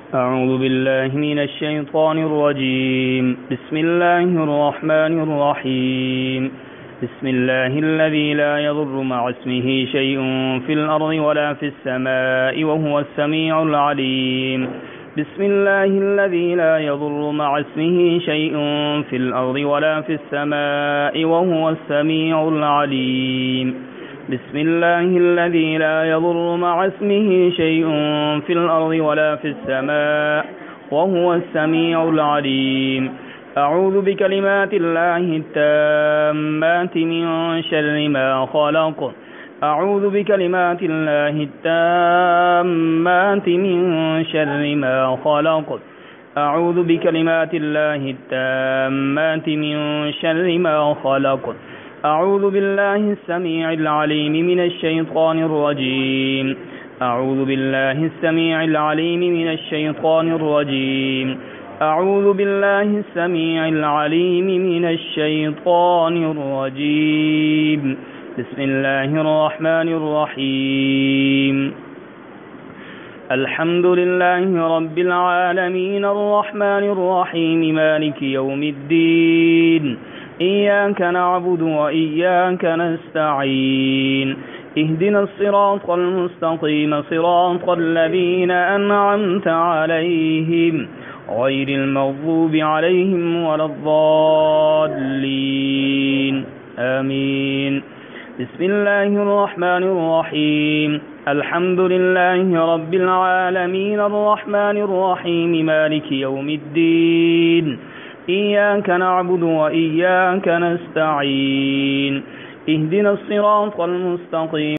أعوذ بالله من الشيطان الرجيم. بسم الله الرحمن الرحيم. بسم الله الذي لا يضر مع اسمه شيء في الأرض ولا في السماء وهو السميع العليم. بسم الله الذي لا يضر مع اسمه شيء في الأرض ولا في السماء وهو السميع العليم. بسم الله الذي لا يضر مع اسمه شيء في الأرض ولا في السماء وهو السميع العليم. أعوذ بكلمات الله التامات من شر ما خلق. أعوذ بكلمات الله التامات من شر ما خلق. أعوذ بكلمات الله التامات من شر ما خلق. أعوذ بالله السميع العليم من الشيطان الرجيم. أعوذ بالله السميع العليم من الشيطان الرجيم. أعوذ بالله السميع العليم من الشيطان الرجيم. بسم الله الرحمن الرحيم. الحمد لله رب العالمين الرحمن الرحيم مالك يوم الدين. إياك نعبد وإياك نستعين. اهدنا الصراط المستقيم صراط الذين أنعمت عليهم غير المغضوب عليهم ولا الضالين آمين. بسم الله الرحمن الرحيم. الحمد لله رب العالمين الرحمن الرحيم مالك يوم الدين. إياك نعبد وإياك نستعين. اهدنا الصراط المستقيم